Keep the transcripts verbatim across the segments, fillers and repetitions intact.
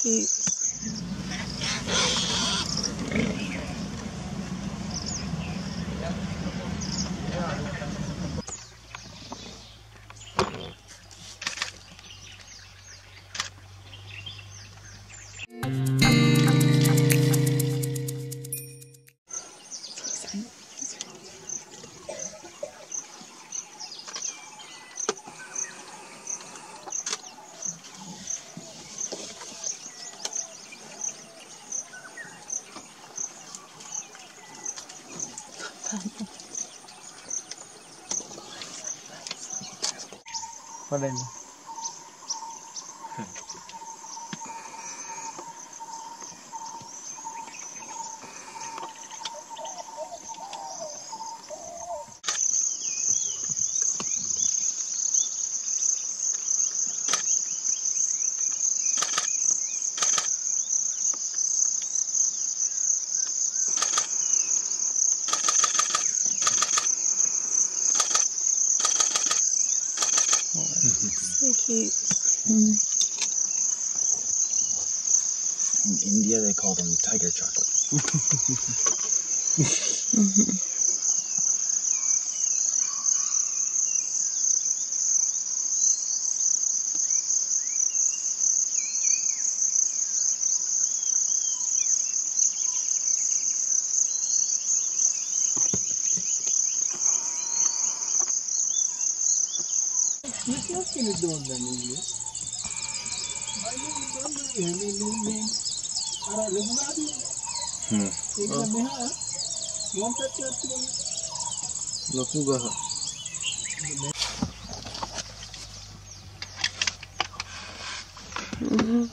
cute. What is it? So cute. Mm. In India, they call them tiger chocolate. Mm-hmm. Lokugaha. Mm-hmm.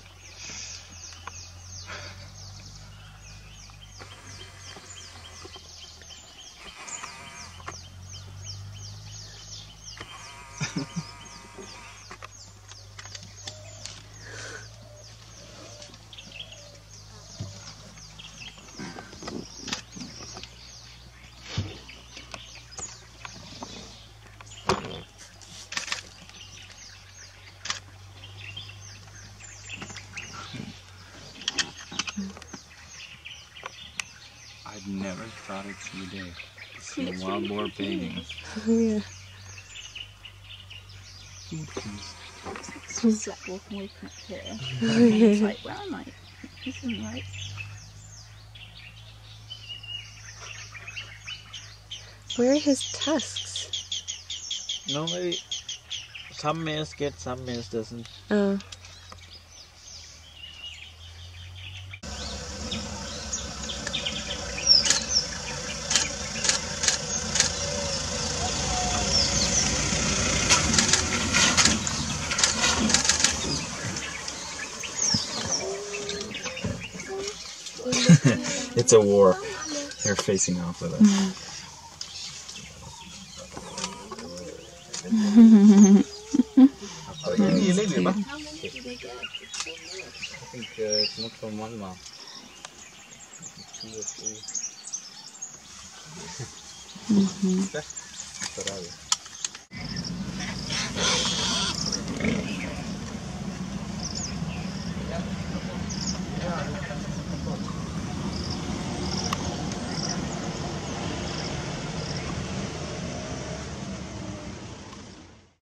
I'd never thought I'd see a day. See a wild boar bathing. Yeah. This was like walking away from it here. It's like, where am I? This isn't right. Where are his tusks? Normally, some males get, some males doesn't. Oh. It's a war. They're facing off with us. How many did they get? I think uh, it's not from one mouth. Two or three. Mm-hmm. That's what I